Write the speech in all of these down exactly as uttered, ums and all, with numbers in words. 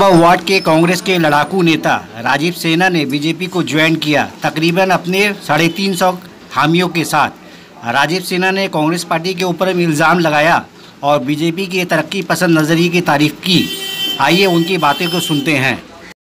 Number ward के कांग्रेस के लड़ाकू नेता राजीव सिन्हा ने बीजेपी को ज्वाइन किया, तकरीबन अपने साढ़े तीन सौ हामियों के साथ। राजीव सिन्हा ने कांग्रेस पार्टी के ऊपर इल्ज़ाम लगाया और बीजेपी की तरक्की पसंद नज़रिए की तारीफ की। आइए उनकी बातें को सुनते हैं।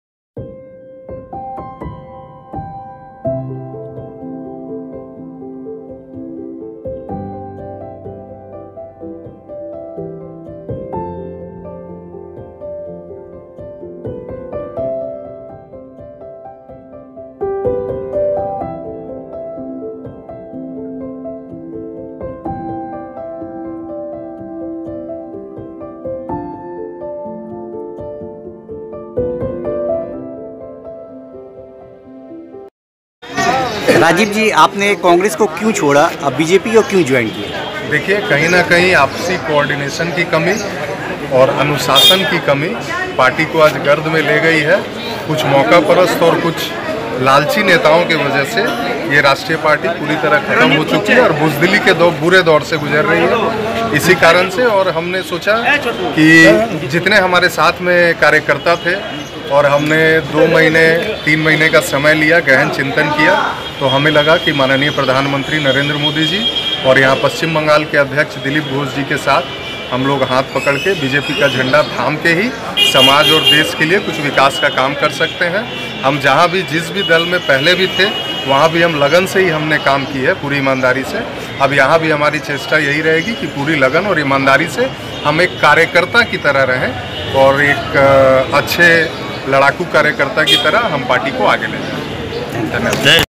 राजीव जी, आपने कांग्रेस को क्यों छोड़ा, अब बीजेपी को क्यों ज्वाइन किया? देखिए, कहीं ना कहीं आपसी कोऑर्डिनेशन की कमी और अनुशासन की कमी पार्टी को आज गर्द में ले गई है। कुछ मौका परस्त और कुछ लालची नेताओं की वजह से ये राष्ट्रीय पार्टी पूरी तरह खत्म हो चुकी है और बुजदिली के दो बुरे दौर से गुजर रही है। इसी कारण से और हमने सोचा कि जितने हमारे साथ में कार्यकर्ता थे और हमने दो महीने तीन महीने का समय लिया, गहन चिंतन किया, तो हमें लगा कि माननीय प्रधानमंत्री नरेंद्र मोदी जी और यहाँ पश्चिम बंगाल के अध्यक्ष दिलीप घोष जी के साथ हम लोग हाथ पकड़ के बीजेपी का झंडा थाम के ही समाज और देश के लिए कुछ विकास का काम कर सकते हैं। हम जहाँ भी जिस भी दल में पहले भी थे वहाँ भी हम लगन से ही हमने काम की है, पूरी ईमानदारी से। अब यहाँ भी हमारी चेष्टा यही रहेगी कि पूरी लगन और ईमानदारी से हम एक कार्यकर्ता की तरह रहें और एक अच्छे लड़ाकू कार्यकर्ता की तरह हम पार्टी को आगे ले जाएं। धन्यवाद।